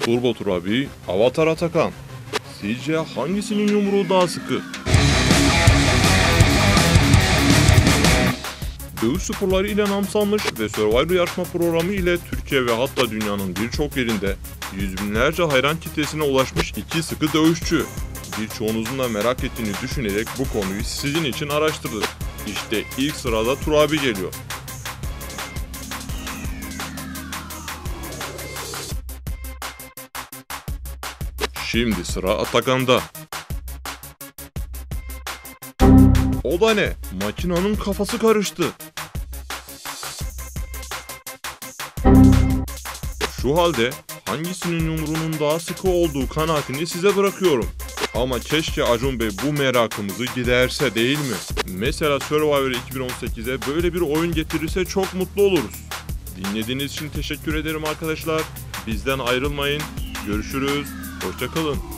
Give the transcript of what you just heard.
Turbo Turabi, Avatar Atakan. Sizce hangisinin yumruğu daha sıkı? Dövüş sporları ile nam salmış ve Survivor yarışma programı ile Türkiye ve hatta dünyanın birçok yerinde yüz binlerce hayran kitlesine ulaşmış iki sıkı dövüşçü. Birçoğunuzun da merak ettiğini düşünerek bu konuyu sizin için araştırdık. İşte ilk sırada Turabi geliyor. Şimdi sıra Atakan'da. O da ne? Makinanın kafası karıştı. Şu halde hangisinin yumruğunun daha sıkı olduğu kanaatini size bırakıyorum. Ama keşke Acun Bey bu merakımızı giderse, değil mi? Mesela Survivor 2018'e böyle bir oyun getirirse çok mutlu oluruz. Dinlediğiniz için teşekkür ederim arkadaşlar. Bizden ayrılmayın. Görüşürüz. Hoşça kalın.